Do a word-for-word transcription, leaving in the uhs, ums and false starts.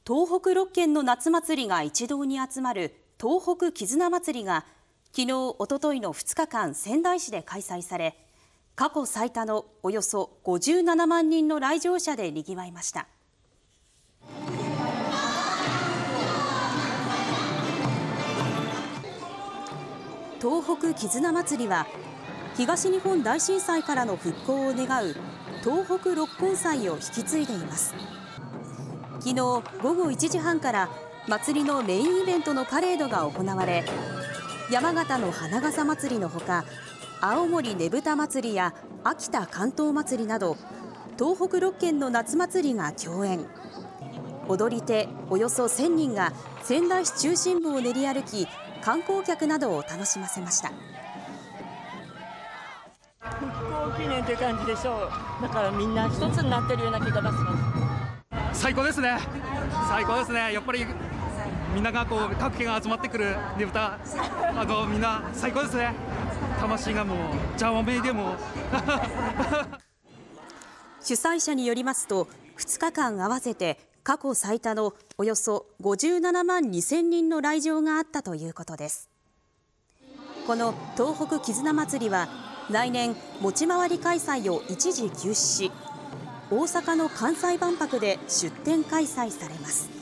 東北ろっけんの夏祭りが一堂に集まる東北絆まつりが昨日、おとといのふつかかん仙台市で開催され、過去最多のおよそごじゅうななまんにんの来場者でにぎわいました。東北絆まつりは東日本大震災からの復興を願う東北六根祭を引き継いでいます。昨日午後いちじはんから祭りのメインイベントのパレードが行われ、山形の花笠まつりのほか、青森ねぶた祭りや秋田関東まつりなど東北ろっけんの夏祭りが共演。踊り手およそせんにんが仙台市中心部を練り歩き、観光客などを楽しませました。 復興記念という感じでしょう。だからみんな一つになってるような気がします。 最高ですね。最高ですね。やっぱりみんながこう各県が集まってくるねぶた、あのみんな最高ですね。魂がもうジャワメイでも主催者によりますと、ふつかかん合わせて過去最多のおよそごじゅうななまんにせんにんの来場があったということです。この東北絆まつりは来年持ち回り開催を一時休止し、大阪の関西万博で出展開催されます。